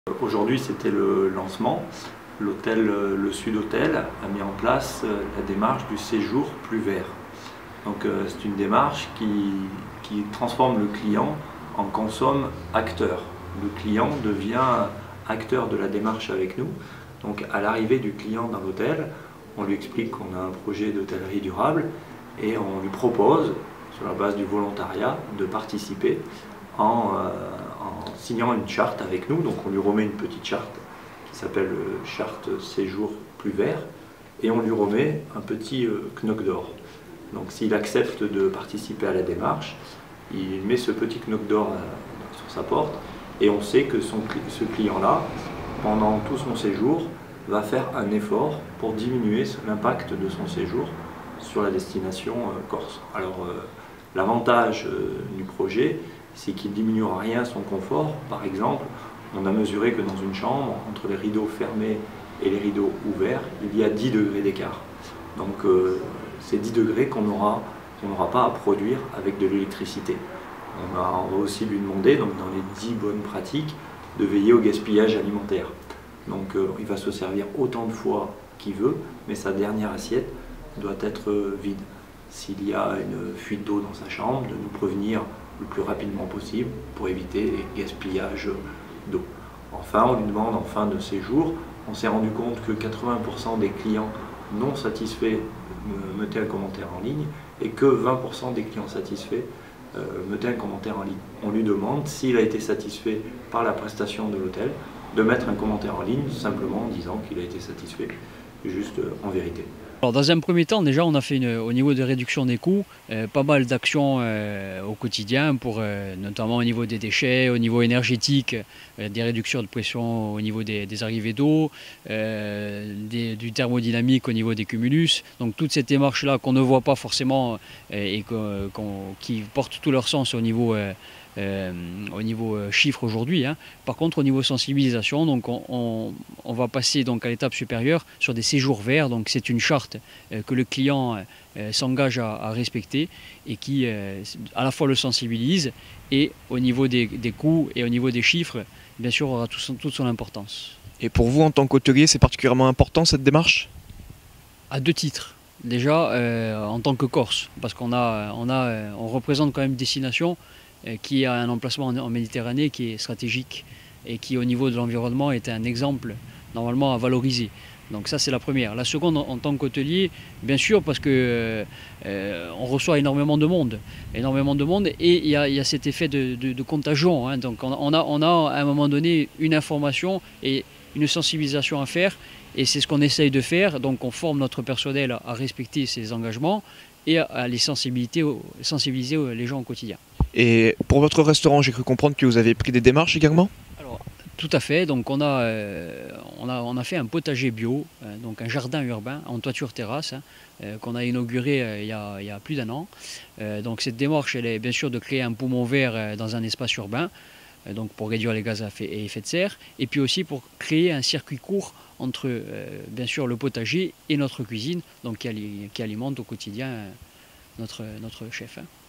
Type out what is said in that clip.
Aujourd'hui, c'était le lancement. L'hôtel Le Sud Hôtel a mis en place la démarche du séjour plus vert. Donc, c'est une démarche qui transforme le client en consomme acteur. Le client devient acteur de la démarche avec nous. Donc, à l'arrivée du client dans l'hôtel, on lui explique qu'on a un projet d'hôtellerie durable et on lui propose, sur la base du volontariat, de participer en signant une charte avec nous. Donc on lui remet une petite charte qui s'appelle charte séjour plus vert et on lui remet un petit knock d'or. Donc s'il accepte de participer à la démarche, il met ce petit knock d'or sur sa porte et on sait que ce client-là, pendant tout son séjour, va faire un effort pour diminuer l'impact de son séjour sur la destination Corse. Alors l'avantage du projet, c'est qu'il ne diminue rien son confort. Par exemple, on a mesuré que dans une chambre, entre les rideaux fermés et les rideaux ouverts, il y a 10 degrés d'écart. Donc c'est 10 degrés qu'on n'aura pas à produire avec de l'électricité. On va aussi lui demander, donc, dans les 10 bonnes pratiques, de veiller au gaspillage alimentaire. Donc il va se servir autant de fois qu'il veut, mais sa dernière assiette doit être vide. S'il y a une fuite d'eau dans sa chambre, de nous prévenir le plus rapidement possible pour éviter les gaspillages d'eau. Enfin, on lui demande en fin de séjour, on s'est rendu compte que 80% des clients non satisfaits mettaient un commentaire en ligne et que 20% des clients satisfaits mettaient un commentaire en ligne. On lui demande, s'il a été satisfait par la prestation de l'hôtel, de mettre un commentaire en ligne simplement en disant qu'il a été satisfait, juste en vérité. Alors dans un premier temps, déjà, on a fait au niveau de réduction des coûts, pas mal d'actions au quotidien, notamment au niveau des déchets, au niveau énergétique, des réductions de pression au niveau des arrivées d'eau, du thermodynamique au niveau des cumulus. Donc toutes ces démarches-là qu'on ne voit pas forcément et qui portent tout leur sens au niveau chiffre aujourd'hui. Par contre, au niveau sensibilisation, donc on va passer donc à l'étape supérieure sur des séjours verts. Donc c'est une charte que le client s'engage à respecter et qui à la fois le sensibilise et au niveau des coûts et au niveau des chiffres, bien sûr, aura toute son importance. Et pour vous, en tant qu'hôtelier, c'est particulièrement important cette démarche? À deux titres. Déjà, en tant que Corse, parce qu'on représente quand même une destination qui a un emplacement en Méditerranée qui est stratégique et qui au niveau de l'environnement est un exemple normalement à valoriser. Donc ça c'est la première. La seconde en tant qu'hôtelier, bien sûr parce que on reçoit énormément de monde et il y a cet effet de contagion. Donc on a à un moment donné une information et une sensibilisation à faire et c'est ce qu'on essaye de faire. Donc on forme notre personnel à respecter ces engagements et à les sensibiliser les gens au quotidien. Et pour votre restaurant, j'ai cru comprendre que vous avez pris des démarches également? Alors, tout à fait. Donc, on a fait un potager bio, donc un jardin urbain en toiture-terrasse, qu'on a inauguré il y a plus d'1 an. Donc, cette démarche, elle est bien sûr de créer un poumon vert dans un espace urbain, donc pour réduire les gaz à effet de serre, et puis aussi pour créer un circuit court entre, bien sûr, le potager et notre cuisine, donc qui alimente au quotidien notre chef.